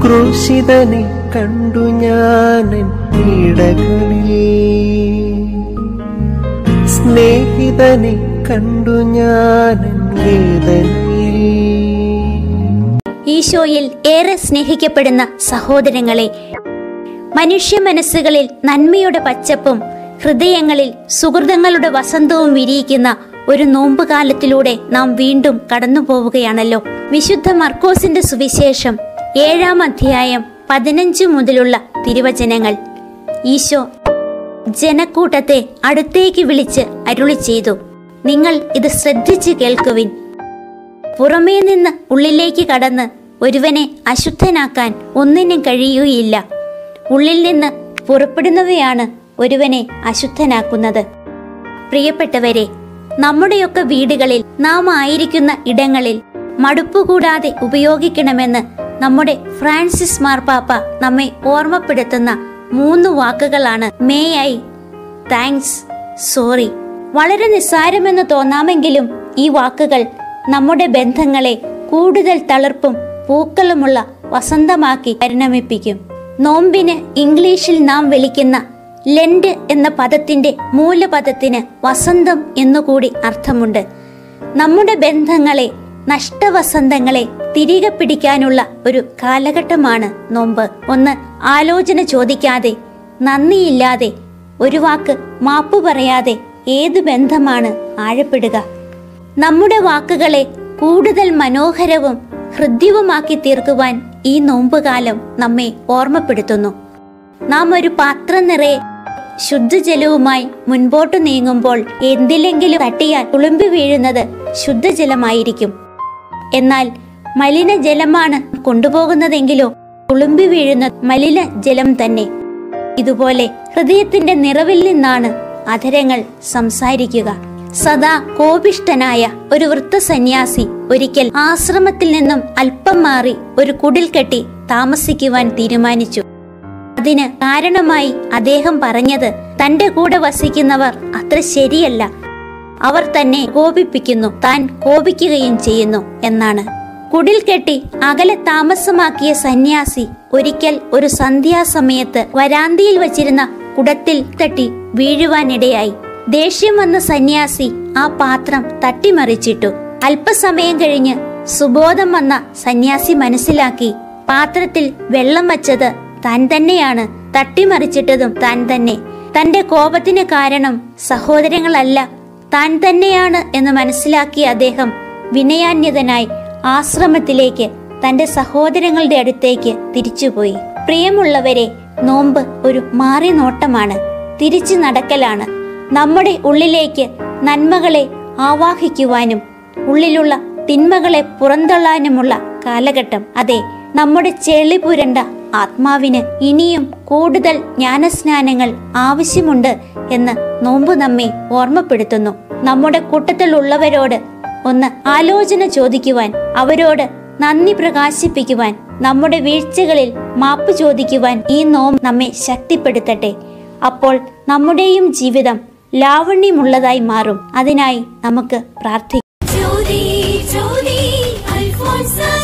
ക്രൂശിതനെ കണ്ടു ഞാനൻ പീഡകളിൽ, സ്നേഹിതനെ കണ്ടു ഞാനൻ വേദനയിൽ. ഈശോയിൽ ഏറെ സ്നേഹിക്കപ്പെടുന്ന സഹോദരങ്ങളെ, മനുഷ്യ മനസ്സുകളിൽ നന്മയുടെ പച്ചപ്പും ഹൃദയങ്ങളിൽ സുഹൃതങ്ങളുടെ വസന്തവും വിരിയിക്കുന്ന ഒരു നോമ്പുകാലത്തിലൂടെ നാം വീണ്ടും കടന്നു പോവുകയാണല്ലോ. വിശുദ്ധ മർക്കോസിന്റെ സുവിശേഷം 7-ാം അധ്യായം 15 മുതലുള്ള തിരുവചനങ്ങൾ. ഈശോ ജനക്കൂട്ടത്തെ അടുത്തേക്ക് വിളിച്ച് അരുളി ചെയ്തു, നിങ്ങൾ ഇത് ശ്രദ്ധിച്ച് കേൾക്കുവിൻ. പുറമേ നിന്ന് ഉള്ളിലേക്ക് കടന്ന് ഒരുവനെ അശുദ്ധനാക്കാൻ ഒന്നിനും കഴിയുകയില്ല. ഉള്ളിൽ നിന്ന് പുറപ്പെടുന്നവയാണ് ഒരുവനെ അശുദ്ധനാക്കുന്നത്. പ്രിയപ്പെട്ടവരെ, നമ്മുടെയൊക്കെ വീടുകളിൽ നാം ആയിരിക്കുന്ന ഇടങ്ങളിൽ മടുപ്പുകൂടാതെ ഉപയോഗിക്കണമെന്ന് നമ്മുടെ ഫ്രാൻസിസ് മാർപ്പാപ്പ നമ്മെ ഓർമ്മപ്പെടുത്തുന്ന 3 വാക്കുകളാണ് മേ ഐ, താങ്ക്സ്, സോറി. വളരെ നിസ്സാരമെന്ന് തോന്നാമെങ്കിലും ഈ വാക്കുകൾ നമ്മുടെ ബന്ധങ്ങളെ കൂടുതൽ തളിർപ്പും പൂക്കളുമുള്ള വസന്തമാക്കി പരിണമിപ്പിക്കും. നോമ്പിന് ഇംഗ്ലീഷിൽ നാം വിളിക്കുന്ന ലെൻഡ് എന്ന പദത്തിന്റെ മൂലപദത്തിന് വസന്തം എന്നുകൂടി അർത്ഥമുണ്ട്. നമ്മുടെ ബന്ധങ്ങളെ, നഷ്ടവസന്തങ്ങളെ തിരികെ പിടിക്കാനുള്ള ഒരു കാലഘട്ടമാണ് നോമ്പ്. ഒന്ന് ആലോചന ചോദിക്കാതെ, നന്ദിയില്ലാതെ, ഒരു വാക്ക് മാപ്പ് പറയാതെ ഏത് ബന്ധമാണ് ആഴപ്പെടുക? നമ്മുടെ വാക്കുകളെ കൂടുതൽ മനോഹരവും ഹൃദ്യവുമാക്കി തീർക്കുവാൻ ഈ നോമ്പുകാലം നമ്മെ ഓർമ്മപ്പെടുത്തുന്നു. നാം ഒരു പാത്രം നിറയെ ശുദ്ധജലവുമായി മുൻപോട്ട് നീങ്ങുമ്പോൾ എന്തിലെങ്കിലും തട്ടിയാൽ തുളുമ്പി വീഴുന്നത് ശുദ്ധജലമായിരിക്കും. എന്നാൽ മലിനജലമാണ് കൊണ്ടുപോകുന്നതെങ്കിലോ തുളുമ്പി വീഴുന്ന മലിനജലം തന്നെ. ഇതുപോലെ ഹൃദയത്തിന്റെ നിറവിൽ നിന്നാണ് അധരങ്ങൾ സംസാരിക്കുക. സദാ കോപിഷ്ഠനായ ഒരു വൃദ്ധസന്യാസി ഒരിക്കൽ ആശ്രമത്തിൽ നിന്നും അല്പം മാറി ഒരു കുടിൽ കെട്ടി താമസിക്കുവാൻ തീരുമാനിച്ചു. അതിന് കാരണമായി അദ്ദേഹം പറഞ്ഞത്, തന്റെ കൂടെ വസിക്കുന്നവർ അത്ര ശരിയല്ല, അവർ തന്നെ കോപിപ്പിക്കുന്നു, താൻ കോപിക്കുകയും ചെയ്യുന്നു എന്നാണ്. കുടിൽ കെട്ടി അകലെ താമസമാക്കിയ സന്യാസി ഒരിക്കൽ ഒരു സന്ധ്യാസമയത്ത് വരാന്തിയിൽ വച്ചിരുന്ന കുടത്തിൽ തട്ടി വീഴുവാനിടയായി. ദേഷ്യം വന്ന സന്യാസി ആ പാത്രം തട്ടിമറിച്ചിട്ടു. അല്പസമയം കഴിഞ്ഞ് സുബോധം വന്ന സന്യാസി മനസ്സിലാക്കി, പാത്രത്തിൽ വെള്ളം വച്ചത് താൻ തന്നെയാണ്, തട്ടിമറിച്ചിട്ടതും താൻ തന്നെ. തന്റെ കോപത്തിന് കാരണം സഹോദരങ്ങളല്ല, താൻ തന്നെയാണ് എന്ന് മനസ്സിലാക്കിയ അദ്ദേഹം വിനയാന്യതനായി ആശ്രമത്തിലേക്ക്, തന്റെ സഹോദരങ്ങളുടെ അടുത്തേക്ക് തിരിച്ചുപോയി. പ്രിയമുള്ളവരെ, നോമ്പ് ഒരു മാറി നോട്ടമാണ്, തിരിച്ചു നടക്കലാണ്. നമ്മുടെ ഉള്ളിലേക്ക് നന്മകളെ ആവാഹിക്കുവാനും ഉള്ളിലുള്ള തിന്മകളെ പുറന്തള്ളാനുമുള്ള കാലഘട്ടം. അതെ, നമ്മുടെ ചെളി പുരണ്ട ആത്മാവിന് ഇനിയും കൂടുതൽ ജ്ഞാനസ്നാനങ്ങൾ ആവശ്യമുണ്ട് എന്ന് നോമ്പ് നമ്മെ ഓർമ്മപ്പെടുത്തുന്നു. നമ്മുടെ കൂട്ടത്തിലുള്ളവരോട് ഒന്ന് ആലോചന ചോദിക്കുവാൻ, അവരോട് നന്ദി പ്രകാശിപ്പിക്കുവാൻ, നമ്മുടെ വീഴ്ചകളിൽ മാപ്പ് ചോദിക്കുവാൻ ഈ നോമ്പ് നമ്മെ ശക്തിപ്പെടുത്തട്ടെ. അപ്പോൾ നമ്മുടെയും ജീവിതം ലാവണ്യമുള്ളതായി മാറും. അതിനായി നമുക്ക് പ്രാർത്ഥിക്കാം.